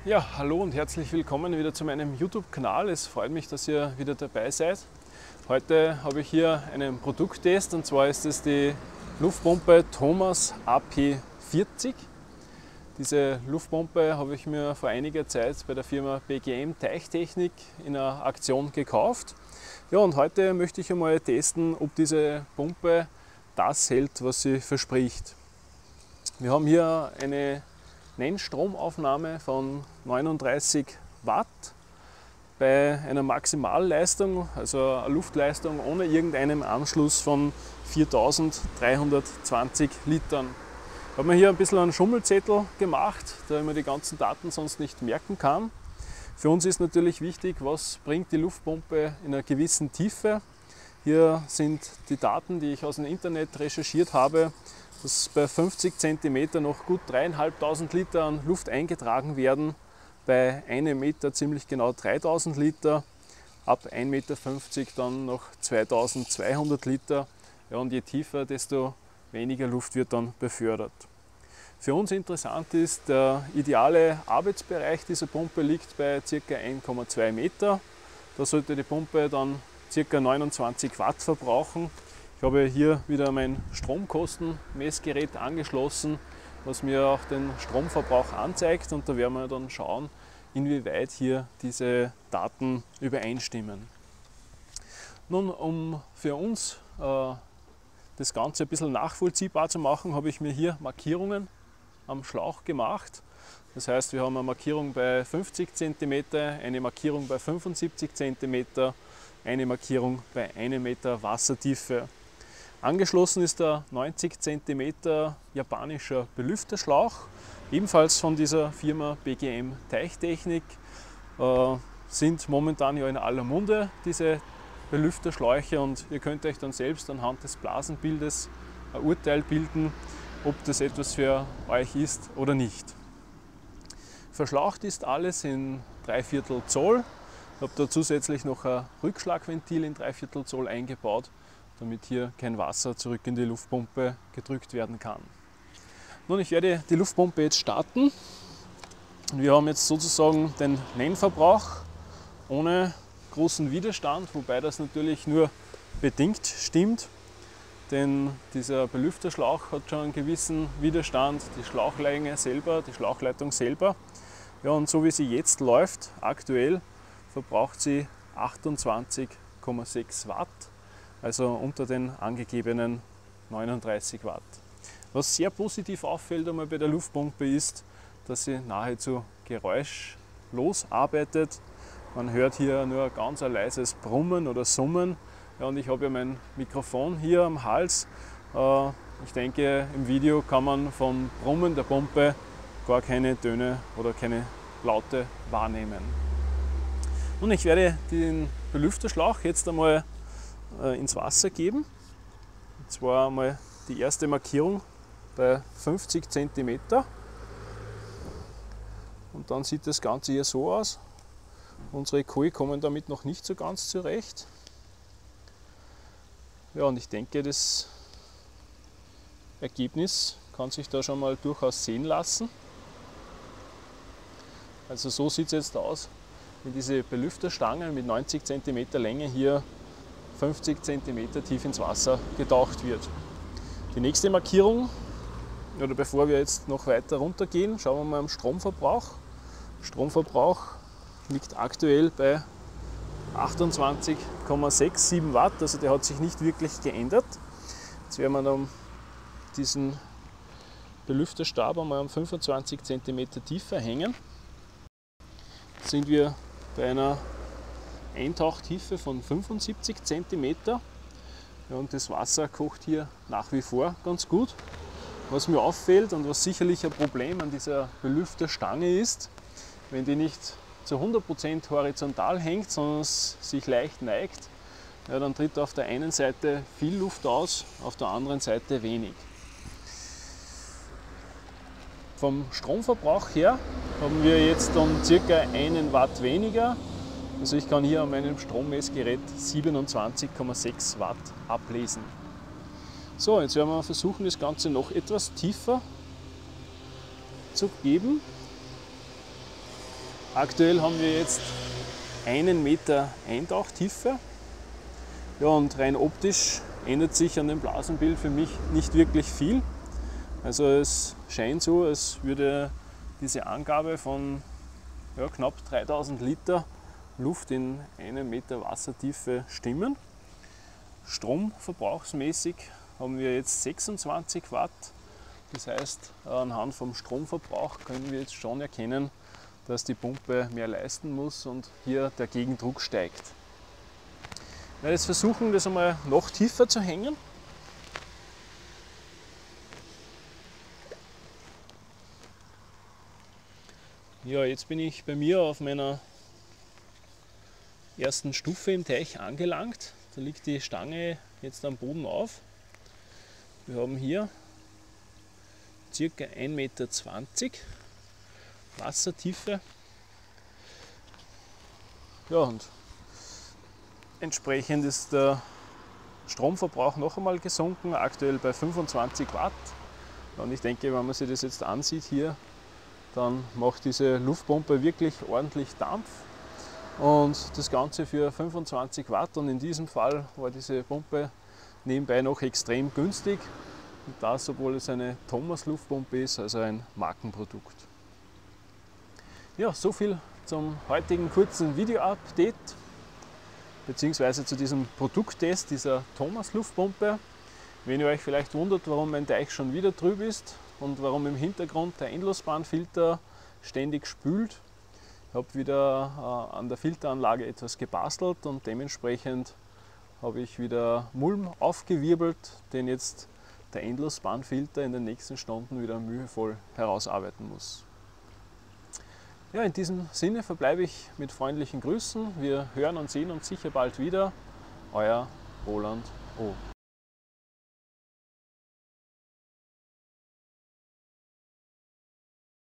Ja, hallo und herzlich willkommen wieder zu meinem YouTube-Kanal. Es freut mich, dass ihr wieder dabei seid. Heute habe ich hier einen Produkttest und zwar ist es die Luftpumpe Thomas AP40. Diese Luftpumpe habe ich mir vor einiger Zeit bei der Firma BGM Teichtechnik in einer Aktion gekauft. Ja, und heute möchte ich einmal testen, ob diese Pumpe das hält, was sie verspricht. Wir haben hier eine Nennstromaufnahme von 39 Watt bei einer Maximalleistung, also eine Luftleistung ohne irgendeinen Anschluss von 4320 Litern. Ich habe mir hier ein bisschen einen Schummelzettel gemacht, da man die ganzen Daten sonst nicht merken kann. Für uns ist natürlich wichtig, was bringt die Luftpumpe in einer gewissen Tiefe. Hier sind die Daten, die ich aus dem Internet recherchiert habe, dass bei 50 cm noch gut 3.500 Liter an Luft eingetragen werden, bei 1 Meter ziemlich genau 3.000 Liter, ab 1,50 Meter dann noch 2.200 Liter. Ja, und je tiefer, desto weniger Luft wird dann befördert. Für uns interessant ist, der ideale Arbeitsbereich dieser Pumpe liegt bei ca. 1,2 Meter. Da sollte die Pumpe dann ca. 29 Watt verbrauchen. Ich habe hier wieder mein Stromkostenmessgerät angeschlossen, was mir auch den Stromverbrauch anzeigt, und da werden wir dann schauen, inwieweit hier diese Daten übereinstimmen. Nun, um für uns das Ganze ein bisschen nachvollziehbar zu machen, habe ich mir hier Markierungen am Schlauch gemacht. Das heißt, wir haben eine Markierung bei 50 cm, eine Markierung bei 75 cm, eine Markierung bei 1 Meter Wassertiefe. Angeschlossen ist der 90 cm japanischer Belüfterschlauch, ebenfalls von dieser Firma BGM Teichtechnik. Sind momentan ja in aller Munde diese Belüfterschläuche, und ihr könnt euch dann selbst anhand des Blasenbildes ein Urteil bilden, ob das etwas für euch ist oder nicht. Verschlaucht ist alles in 3/4 Zoll. Ich habe da zusätzlich noch ein Rückschlagventil in 3/4 Zoll eingebaut, damit hier kein Wasser zurück in die Luftpumpe gedrückt werden kann. Nun, ich werde die Luftpumpe jetzt starten. Wir haben jetzt sozusagen den Nennverbrauch ohne großen Widerstand, wobei das natürlich nur bedingt stimmt, denn dieser Belüfterschlauch hat schon einen gewissen Widerstand, die Schlauchlänge selber, die Schlauchleitung selber. Ja, und so wie sie jetzt läuft, aktuell, verbraucht sie 28,6 Watt. Also unter den angegebenen 39 Watt. Was sehr positiv auffällt einmal bei der Luftpumpe ist, dass sie nahezu geräuschlos arbeitet. Man hört hier nur ein ganz leises Brummen oder Summen. Ja, und ich habe ja mein Mikrofon hier am Hals. Ich denke, im Video kann man vom Brummen der Pumpe gar keine Töne oder keine Laute wahrnehmen. Und ich werde den Belüfterschlauch jetzt einmal ins Wasser geben. Und zwar einmal die erste Markierung bei 50 cm. Und dann sieht das Ganze hier so aus. Unsere Koi kommen damit noch nicht so ganz zurecht. Ja, und ich denke, das Ergebnis kann sich da schon mal durchaus sehen lassen. Also so sieht es jetzt aus, wenn diese Belüfterstange mit 90 cm Länge hier 50 cm tief ins Wasser getaucht wird. Die nächste Markierung, oder bevor wir jetzt noch weiter runter gehen, schauen wir mal am Stromverbrauch. Stromverbrauch liegt aktuell bei 28,67 Watt, also der hat sich nicht wirklich geändert. Jetzt werden wir dann diesen Belüfterstab einmal um 25 cm tiefer hängen. Jetzt sind wir bei einer Eintauchtiefe von 75 cm. Ja, und das Wasser kocht hier nach wie vor ganz gut. Was mir auffällt und was sicherlich ein Problem an dieser Belüfterstange ist, wenn die nicht zu 100% horizontal hängt, sondern sich leicht neigt, ja, dann tritt auf der einen Seite viel Luft aus, auf der anderen Seite wenig. Vom Stromverbrauch her haben wir jetzt um ca. 1 Watt weniger. Also ich kann hier an meinem Strommessgerät 27,6 Watt ablesen. So, jetzt werden wir versuchen, das Ganze noch etwas tiefer zu geben. Aktuell haben wir jetzt 1 Meter Eintauchtiefe. Ja, und rein optisch ändert sich an dem Blasenbild für mich nicht wirklich viel. Also es scheint so, als würde diese Angabe von knapp 3000 Liter Luft in 1 Meter Wassertiefe stimmen. Stromverbrauchsmäßig haben wir jetzt 26 Watt. Das heißt, anhand vom Stromverbrauch können wir jetzt schon erkennen, dass die Pumpe mehr leisten muss und hier der Gegendruck steigt. Ich werde jetzt versuchen, das einmal noch tiefer zu hängen. Ja, jetzt bin ich bei mir auf meiner ersten Stufe im Teich angelangt. Da liegt die Stange jetzt am Boden auf. Wir haben hier ca. 1,20 Meter Wassertiefe. Ja, und entsprechend ist der Stromverbrauch noch einmal gesunken, aktuell bei 25 Watt. Und ich denke, wenn man sich das jetzt ansieht hier, dann macht diese Luftpumpe wirklich ordentlich Dampf. Und das Ganze für 25 Watt. Und in diesem Fall war diese Pumpe nebenbei noch extrem günstig. Und das, obwohl es eine Thomas Luftpumpe ist, also ein Markenprodukt. Ja, so viel zum heutigen kurzen Video-Update beziehungsweise zu diesem Produkttest dieser Thomas Luftpumpe. Wenn ihr euch vielleicht wundert, warum mein Teich schon wieder trüb ist und warum im Hintergrund der Endlosbahnfilter ständig spült, ich habe wieder an der Filteranlage etwas gebastelt und dementsprechend habe ich wieder Mulm aufgewirbelt, den jetzt der Endlosbahnfilter in den nächsten Stunden wieder mühevoll herausarbeiten muss. Ja, in diesem Sinne verbleibe ich mit freundlichen Grüßen. Wir hören und sehen uns sicher bald wieder. Euer Roland O.